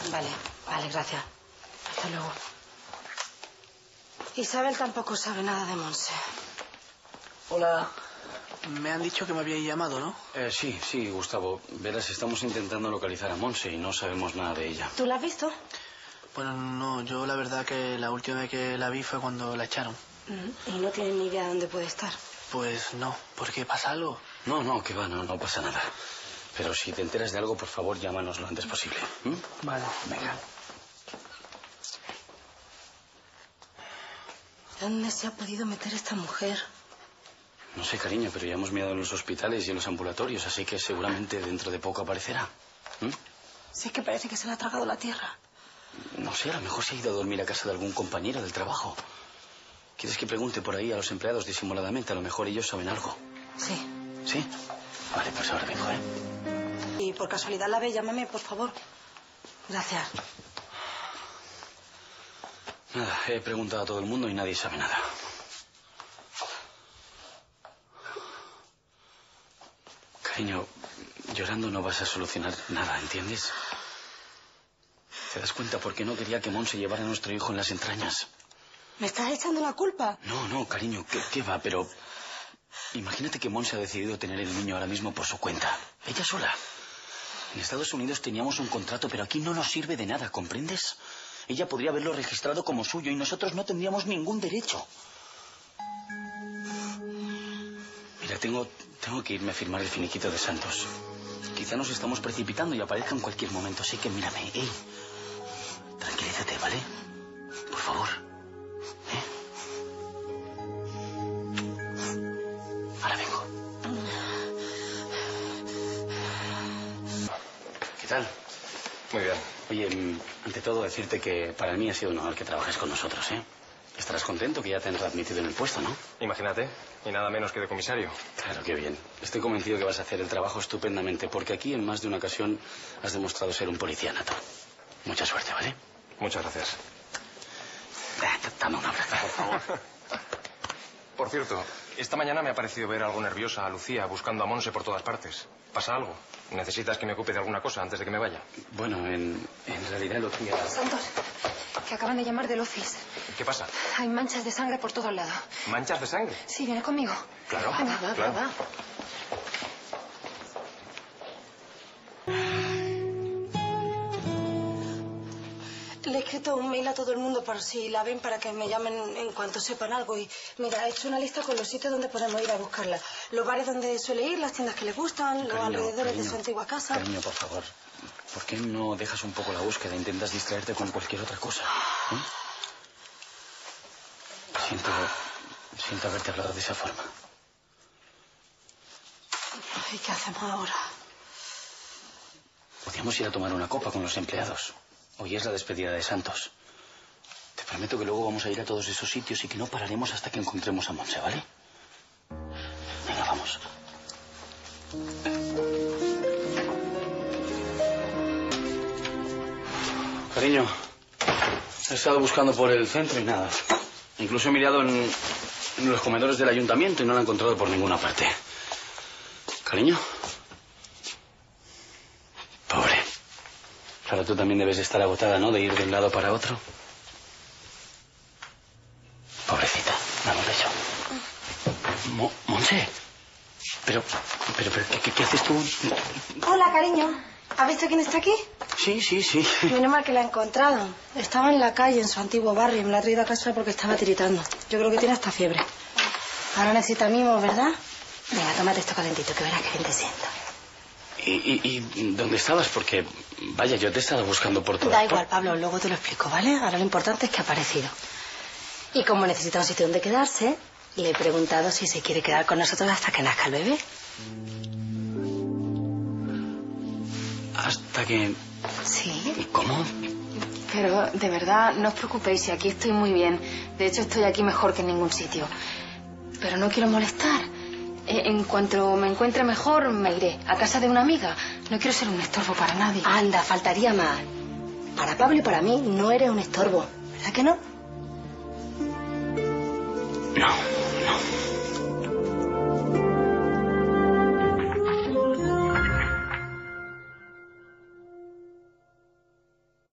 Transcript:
Vale, gracias. Hasta luego. Isabel tampoco sabe nada de Monse. Hola. Me han dicho que me habíais llamado, ¿no? Sí, Gustavo. Verás, estamos intentando localizar a Monse y no sabemos nada de ella. ¿Tú la has visto? Bueno, no. Yo la verdad que la última vez que la vi fue cuando la echaron. ¿Y no tienes ni idea de dónde puede estar? Pues no. ¿Por qué? ¿Pasa algo? No, que va, no pasa nada. Pero si te enteras de algo, por favor, llámanos lo antes posible. Vale, venga. ¿Dónde se ha podido meter esta mujer? No sé, cariño, pero ya hemos mirado en los hospitales y en los ambulatorios, así que seguramente dentro de poco aparecerá. Si es que parece que se le ha tragado la tierra. No sé, a lo mejor se ha ido a dormir a casa de algún compañero del trabajo. ¿Quieres que pregunte por ahí a los empleados disimuladamente? A lo mejor ellos saben algo. Sí. ¿Sí? Vale, pues ahora vengo, ¿eh? Y por casualidad la ve, llámame, por favor. Gracias. Nada, he preguntado a todo el mundo y nadie sabe nada. Cariño, llorando no vas a solucionar nada, ¿entiendes? ¿Te das cuenta por qué no quería que Monse llevara a nuestro hijo en las entrañas? ¿Me estás echando la culpa? No, cariño, ¿qué va? Pero imagínate que Monse ha decidido tener el niño ahora mismo por su cuenta. Ella sola. En Estados Unidos teníamos un contrato, pero aquí no nos sirve de nada, ¿comprendes? Ella podría haberlo registrado como suyo y nosotros no tendríamos ningún derecho. Mira, tengo que irme a firmar el finiquito de Santos. Quizá nos estamos precipitando y aparezca en cualquier momento, así que mírame. ¡Ey! Tranquilízate, ¿vale? Por favor. Ahora vengo. ¿Qué tal? Muy bien. Oye, ante todo decirte que para mí ha sido un honor que trabajes con nosotros, ¿eh? Estarás contento que ya te han readmitido en el puesto, ¿no? Imagínate, y nada menos que de comisario. Claro, qué bien. Estoy convencido que vas a hacer el trabajo estupendamente, porque aquí en más de una ocasión has demostrado ser un policía nato. Mucha suerte, ¿vale? Muchas gracias. Dame un abrazo. Por favor. Por cierto, esta mañana me ha parecido ver algo nerviosa a Lucía buscando a Monse por todas partes. ¿Pasa algo? ¿Necesitas que me ocupe de alguna cosa antes de que me vaya? Bueno, en realidad, Lucía... Santos, que acaban de llamar del office. ¿Qué pasa? Hay manchas de sangre por todos lados. ¿Manchas de sangre? Sí, viene conmigo. Claro, Venga, claro. Va. Le he escrito un mail a todo el mundo por si la ven para que me llamen en cuanto sepan algo. Y mira, he hecho una lista con los sitios donde podemos ir a buscarla. Los bares donde suele ir, las tiendas que le gustan, los alrededores de su antigua casa. Cariño, por favor. ¿Por qué no dejas un poco la búsqueda e intentas distraerte con cualquier otra cosa? Siento haberte hablado de esa forma. ¿Y qué hacemos ahora? Podríamos ir a tomar una copa con los empleados. Hoy es la despedida de Santos. Te prometo que luego vamos a ir a todos esos sitios y que no pararemos hasta que encontremos a Monse, ¿vale? Venga, vamos. Cariño, he estado buscando por el centro y nada. Incluso he mirado en los comedores del ayuntamiento y no la he encontrado por ninguna parte. Cariño. Pobre. Claro, tú también debes estar agotada, ¿no? De ir de un lado para otro. Pobrecita, dame un beso. Monse. Pero, ¿qué haces tú? Hola, cariño. ¿Has visto quién está aquí? Sí. Menos mal que la he encontrado. Estaba en la calle, en su antiguo barrio, y me la ha traído a casa porque estaba tiritando. Yo creo que tiene hasta fiebre. Ahora necesita mimos, ¿verdad? Venga, tómate esto calentito, que verás que bien te sienta. ¿Y dónde estabas? Porque, vaya, yo te he estado buscando por todas Da igual, Pablo, luego te lo explico, ¿vale? Ahora lo importante es que ha aparecido. Y como necesita un sitio donde quedarse, le he preguntado si se quiere quedar con nosotros hasta que nazca el bebé. ¿Hasta que...? Sí. ¿Cómo? Pero, de verdad, no os preocupéis, si aquí estoy muy bien. De hecho, estoy aquí mejor que en ningún sitio. Pero no quiero molestar. En cuanto me encuentre mejor, me iré a casa de una amiga. No quiero ser un estorbo para nadie. Anda, faltaría más. Para Pablo y para mí no eres un estorbo, ¿verdad que no? No.